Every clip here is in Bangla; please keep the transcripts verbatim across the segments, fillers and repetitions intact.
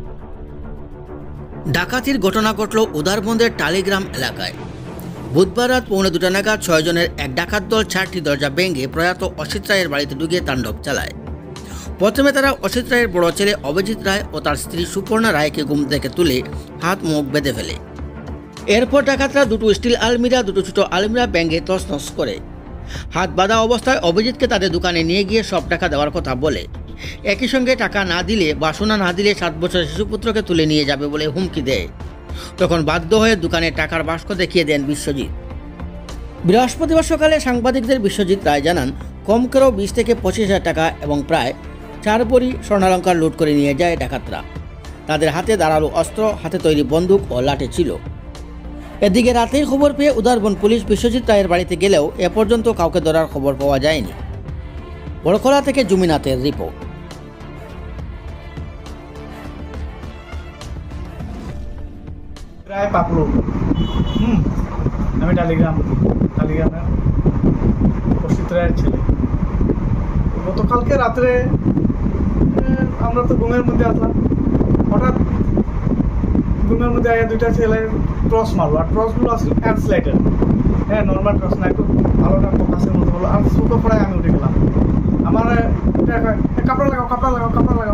ডাকাতির ঘটনা ঘটল উদারবন্দের টালিগ্রাম এলাকায়। বুধবার রাত পৌনে দুটা নাগাদ ছয়জনের এক ডাকাত দল চারটি দরজা ভেঙে প্রয়াত অসিত রায়ের বাড়িতে ঢুকে তাণ্ডব চালায়। প্রথমে তারা অসিত রায়ের বড় ছেলে অভিজিৎ রায় ও তার স্ত্রী সুপর্ণা রায়কে ঘুম থেকে তুলে হাত মুখ বেঁধে ফেলে। এরপর ডাকাতরা দুটো স্টিল আলমিরা দুটো ছোট আলমিরা ভেঙে তছনছ করে। হাত বাঁধা অবস্থায় অভিজিৎকে তাদের দোকানে নিয়ে গিয়ে সব টাকা দেওয়ার কথা বলে। একই সঙ্গে টাকা না দিলে বা সোনা না দিলে সাত বছরের শিশুপুত্রকে তুলে নিয়ে যাবে বলে হুমকি দেয়। তখন বাধ্য হয়ে দোকানে টাকার বাক্স দেখিয়ে দেন বিশ্বজিৎ। বৃহস্পতিবার সকালে সাংবাদিকদের বিশ্বজিৎ রায় জানান, কম করেও বিশ থেকে পঁচিশ হাজার টাকা এবং প্রায় চার ভরি স্বর্ণালঙ্কার লুট করে নিয়ে যায় ডাকাতরা। তাদের হাতে ধারালো অস্ত্র, হাতে তৈরি বন্দুক ও লাঠি ছিল। এদিকে রাতেই খবর পেয়ে উদারবন পুলিশ বিশ্বজিৎ রায়ের বাড়িতে গেলেও এ পর্যন্ত কাউকে ধরার খবর পাওয়া যায়নি। বড়খলা থেকে জুমিনাথের রিপোর্ট। রায় পাপড়ু, হুম আমি টালিগ্রাম টালিগ্রামের অসিত রায়ের ছেলে। গতকালকে রাত্রে আমরা তো ঘুমের মধ্যে আসলাম, হঠাৎ ঘুমের মধ্যে আগে দুইটা ছেলে টর্চ মারলো। আর টর্চগুলো আসলে অ্যান্স লাইটার, হ্যাঁ নর্মাল টর্চ না, একটু আলোটা ফোকাসের মতো বলো। আর ছোটো পড়ায় আমি উঠে গেলাম। আমার কাপড়া লাগাও কাপড়া লাগাও কাপড়া লাগাও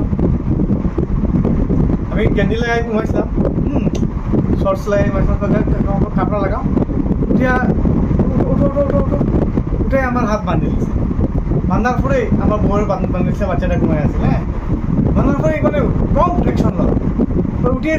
আমি গেন্ডি লাগাই ঘুমাইছিলাম, হুম শর্টস লাগাই কাপড়া লাগাও। উঠিয়া উঠো উঠো উঠো উঠো উঠে আমার হাত বাঁধে দিয়েছে। বাঁধার পরে আমার বউয়ের বাঁধ দিচ্ছে, বাচ্চাটা ঘুমাই আছে। হ্যাঁ বাঁধার পরে মানে রং অ্যাকশন হলো। উঠিয়ে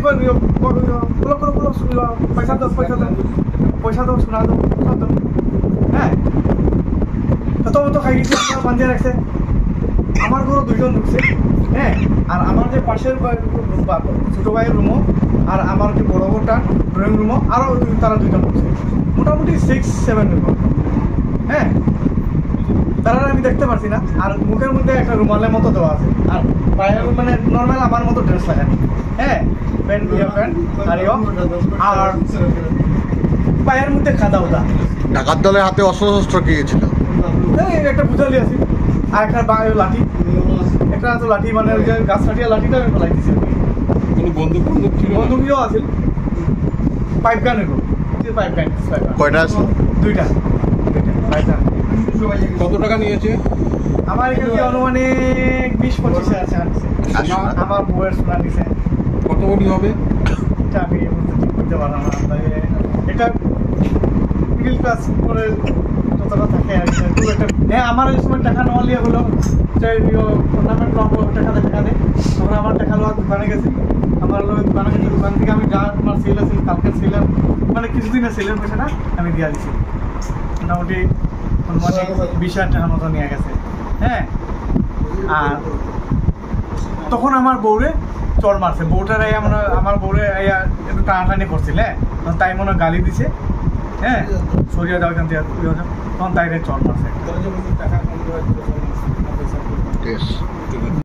পয়সা দাও পয়সা দাও পয়সা দাও শোনা দাও সব দাও। হ্যাঁ তত মতো খাই গেছে, আমার বাঁধিয়ে রাখছে। আমার ঘরও দুইজন ঢুকছে, হ্যাঁ আর আমার যে পাশের ছোটো ভাইয়ের রুমও আর আমার যে বড় বড়টা ড্রয়িং রুমও আরও তারা দুইজন ঢুকছে, মোটামুটি সিক্স সেভেন রুম। হ্যাঁ তারা আমি দেখতে পারছি না। আর মুখের মধ্যে একটা রুমালের মতো দেওয়া আছে, আর পায়ের মানে নর্মাল আমার মতো ড্রেস লাগানি। হ্যাঁ প্যান্ট ইয়ে প্যান্ট আর আর পায়ের মধ্যে খাদা ওদা। ডাকাত দলের হাতে অস্ত্র শস্ত্র কি ছিল? একটা বুঝালি আছে আর একটা লাঠি, একটা তো লাঠি মানে ওই যে গাছ কাটিয়া লাঠিটা আমি ফেলাই দিয়েছি। বন্দুক বন্দুক ছিল? বন্দুকও আছে, পাইপ গান এগুলো পাইপ গান। কয়টা আছে? দুইটা দুইটা। কত টাকা নিয়েছে? আমার এখানে অনুমানিক বিশ পঁচিশে আছে। আমার বউয়ের সোনা নিছে। কত বলি হবে এটা আমি ঠিক করতে পারলাম না। এটা মিডিল ক্লাস করে যতটা থাকে আর কি। হ্যাঁ আমার এই সময় টাকা নেওয়া লিয়ে হলো টুর্নামেন্ট লম্ব টাকা টাকা দেয়। তখন আমার টাকা লওয়া দোকানে গেছি, আমার লোক দোকানে গেছে। দোকান থেকে আমি যা আমার সেল আছে কালকে সেলের মানে কিছুদিনের সেলের পয়সাটা আমি দিয়ে দিচ্ছি। মোটামুটি মানে বিশ হাজার টাকার মতো নিয়ে গেছে। হ্যাঁ আর তখন আমার বউরে চড় মারছে। বউটার মনে আমার বউরে একটু টানাটানি করছিল। হ্যাঁ তাই মনে গালি দিছে, হ্যাঁ সরিয়ে দেওয়া এখান থেকে, তখন তাই চড় মারছে।